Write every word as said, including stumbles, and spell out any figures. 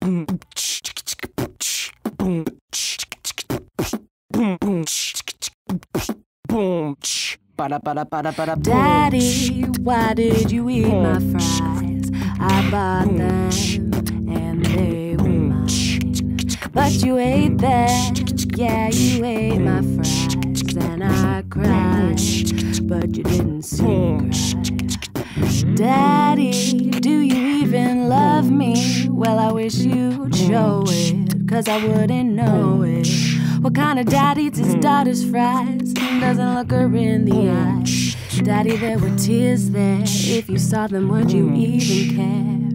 Daddy, why did you eat my fries? I bought them and they were mine. But you ate them, yeah, you ate my fries. And I cried, but you didn't see me cry. Daddy, do you even love me? Well, I wish you'd show it, 'cause I wouldn't know it. What kind of dad eats his daughter's fries and doesn't look her in the eye? Daddy, there were tears there. If you saw them, would you even care?